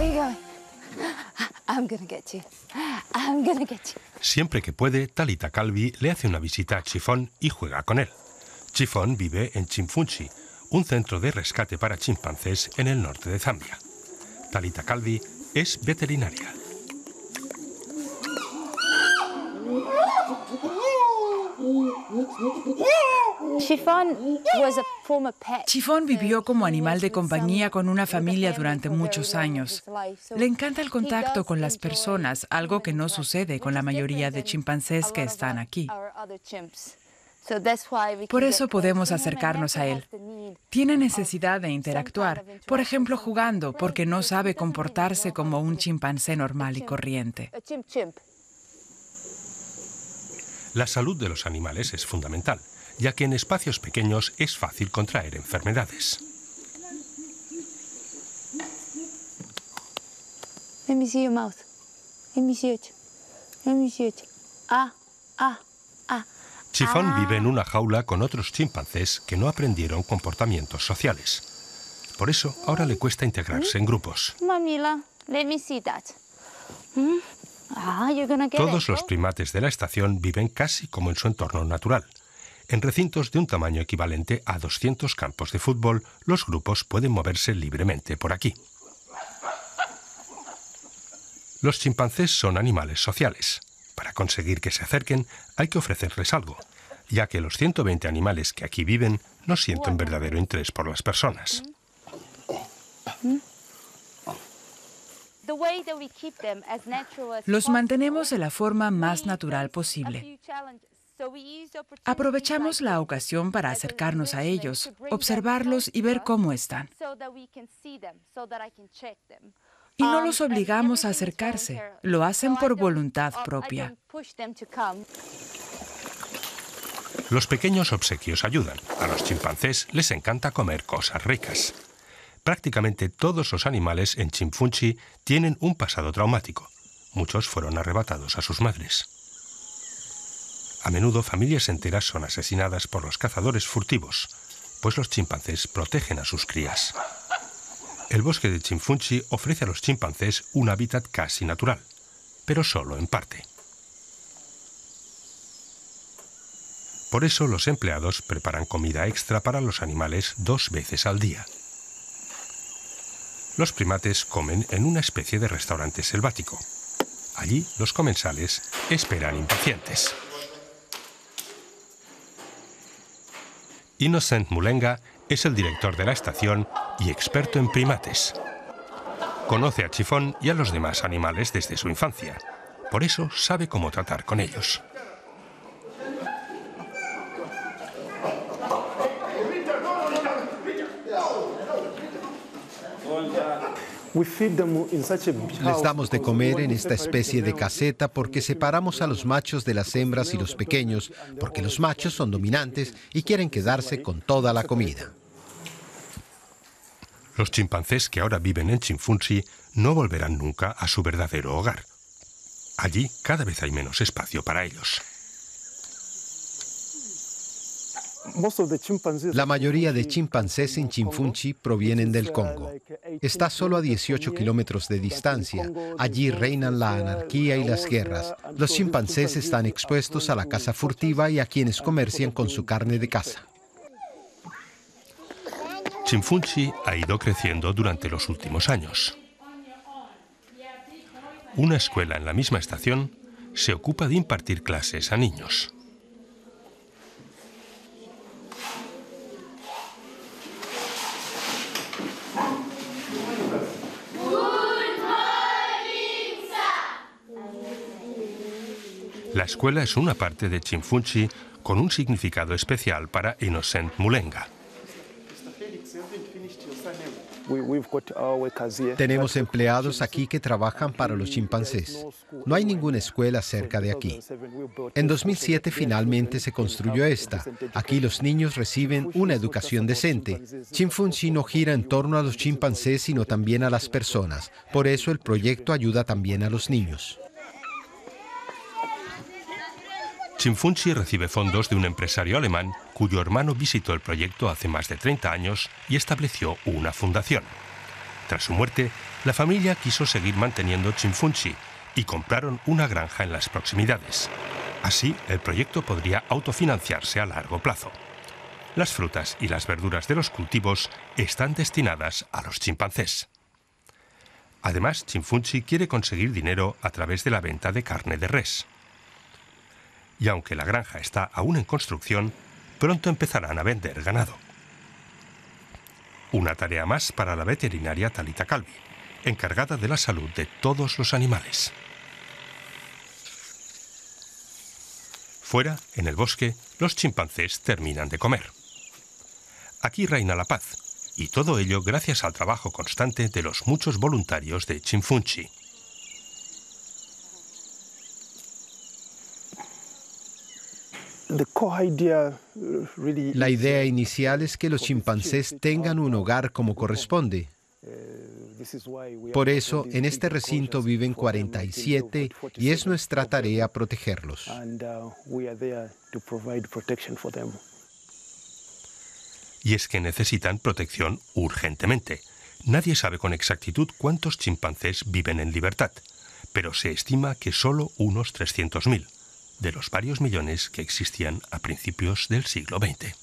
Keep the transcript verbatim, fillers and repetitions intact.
Siempre que puede, Talita Calvi le hace una visita a Chiffon y juega con él. Chiffon vive en Chimfunchi, un centro de rescate para chimpancés en el norte de Zambia. Talita Calvi es veterinaria. Chiffon vivió como animal de compañía con una familia durante muchos años. Le encanta el contacto con las personas, algo que no sucede con la mayoría de chimpancés que están aquí. Por eso podemos acercarnos a él. Tiene necesidad de interactuar, por ejemplo jugando, porque no sabe comportarse como un chimpancé normal y corriente. La salud de los animales es fundamental, ya que en espacios pequeños es fácil contraer enfermedades. Let me see your mouth. Let me see it. Let me see it. Ah, ah, ah. Chiffon vive en una jaula con otros chimpancés que no aprendieron comportamientos sociales. Por eso, ahora le cuesta integrarse en grupos. Mamila, let me see that. Hmm? Ah, you're gonna get Todos it. los primates de la estación viven casi como en su entorno natural. En recintos de un tamaño equivalente a doscientos campos de fútbol, los grupos pueden moverse libremente por aquí. Los chimpancés son animales sociales. Para conseguir que se acerquen, hay que ofrecerles algo, ya que los ciento veinte animales que aquí viven no sienten verdadero interés por las personas. Los mantenemos de la forma más natural posible. Aprovechamos la ocasión para acercarnos a ellos, observarlos y ver cómo están. Y no los obligamos a acercarse, lo hacen por voluntad propia. Los pequeños obsequios ayudan. A los chimpancés les encanta comer cosas ricas. Prácticamente todos los animales en Chimfunchi tienen un pasado traumático. Muchos fueron arrebatados a sus madres. A menudo familias enteras son asesinadas por los cazadores furtivos, pues los chimpancés protegen a sus crías. El bosque de Chimfunchi ofrece a los chimpancés un hábitat casi natural, pero solo en parte. Por eso los empleados preparan comida extra para los animales dos veces al día. Los primates comen en una especie de restaurante selvático. Allí los comensales esperan impacientes. Innocent Mulenga es el director de la estación y experto en primates. Conoce a Chiffon y a los demás animales desde su infancia. Por eso sabe cómo tratar con ellos. Les damos de comer en esta especie de caseta porque separamos a los machos de las hembras y los pequeños, porque los machos son dominantes y quieren quedarse con toda la comida. Los chimpancés que ahora viven en Chimfunchi no volverán nunca a su verdadero hogar. Allí cada vez hay menos espacio para ellos. La mayoría de chimpancés en Chimfunchi provienen del Congo. Está solo a dieciocho kilómetros de distancia. Allí reinan la anarquía y las guerras. Los chimpancés están expuestos a la caza furtiva y a quienes comercian con su carne de caza. Chimfunchi ha ido creciendo durante los últimos años. Una escuela en la misma estación se ocupa de impartir clases a niños. La escuela es una parte de Chimfunchi con un significado especial para Innocent Mulenga. Tenemos empleados aquí que trabajan para los chimpancés. No hay ninguna escuela cerca de aquí. En dos mil siete finalmente se construyó esta. Aquí los niños reciben una educación decente. Chimfunchi no gira en torno a los chimpancés, sino también a las personas. Por eso el proyecto ayuda también a los niños. Chimfunchi recibe fondos de un empresario alemán cuyo hermano visitó el proyecto hace más de treinta años y estableció una fundación. Tras su muerte, La familia quiso seguir manteniendo Chinfunchi y compraron una granja en las proximidades. Así, el proyecto podría autofinanciarse a largo plazo. Las frutas y las verduras de los cultivos están destinadas a los chimpancés. Además, Chinfunchi quiere conseguir dinero a través de la venta de carne de res. Y aunque la granja está aún en construcción, pronto empezarán a vender ganado. Una tarea más para la veterinaria Talita Calvi, encargada de la salud de todos los animales. Fuera, en el bosque, los chimpancés terminan de comer. Aquí reina la paz, y todo ello gracias al trabajo constante de los muchos voluntarios de Chinfunchi. La idea inicial es que los chimpancés tengan un hogar como corresponde. Por eso, en este recinto viven cuarenta y siete y es nuestra tarea protegerlos. Y es que necesitan protección urgentemente. Nadie sabe con exactitud cuántos chimpancés viven en libertad, pero se estima que solo unos trescientos mil, de los varios millones que existían a principios del siglo veinte.